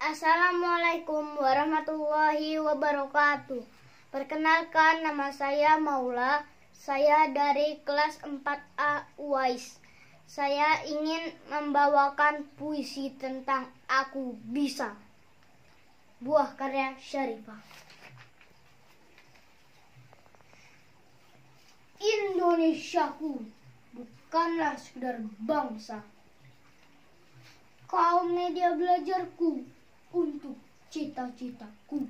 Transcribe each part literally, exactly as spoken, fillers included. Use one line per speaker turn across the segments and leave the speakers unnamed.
Assalamualaikum warahmatullahi wabarakatuh. Perkenalkan, nama saya Maula. Saya dari kelas empat A U A I S. Saya ingin membawakan puisi tentang Aku Bisa. Buah karya Syarifah. Indonesiaku bukanlah sekedar bangsa, kaum media belajarku untuk cita-citaku.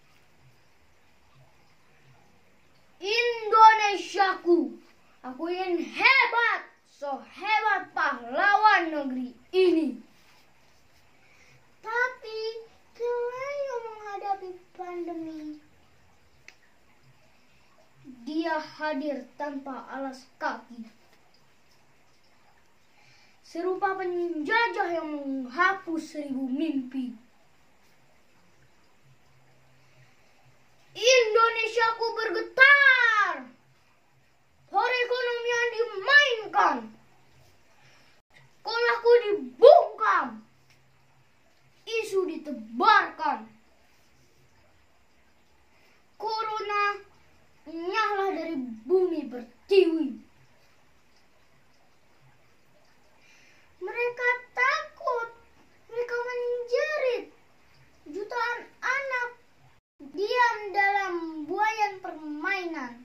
Indonesiaku, aku ingin hebat, so hebat pahlawan negeri ini. Tapi selalu menghadapi pandemi, dia hadir tanpa alas kaki, serupa penjajah yang menghapus seribu mimpi. Indonesiaku bergetar, perekonomian dimainkan, sekolahku dibungkam, isu ditebarkan. Corona nyala dari bumi pertiwi. Mereka takut, mereka menjerit. Jutaan anak diam dalam buayan permainan.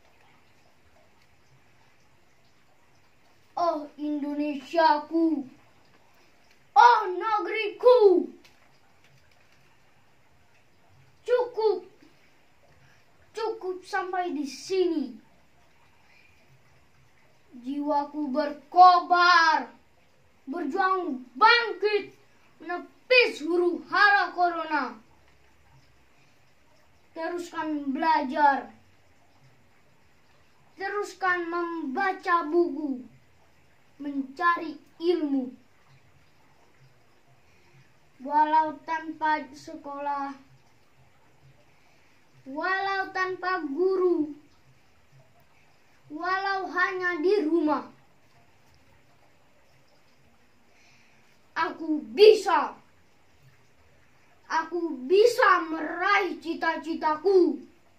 Oh Indonesiaku, oh negeriku, cukup, cukup sampai di sini. Jiwaku berkobar, berjuang bangkit, menepis huru hara corona. Teruskan belajar, teruskan membaca buku, mencari ilmu. Walau tanpa sekolah, walau tanpa guru, walau hanya di rumah, aku bisa. Aku bisa meraih cita-citaku.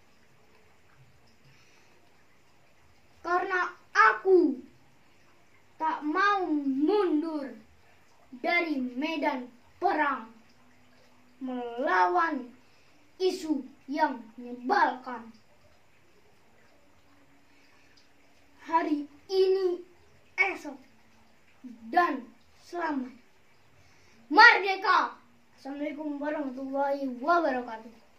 Karena aku tak mau mundur dari medan perang melawan isu yang menyebalkan. Hari ini, esok, dan selamat. Merdeka! Assalamualaikum warahmatullahi wabarakatuh.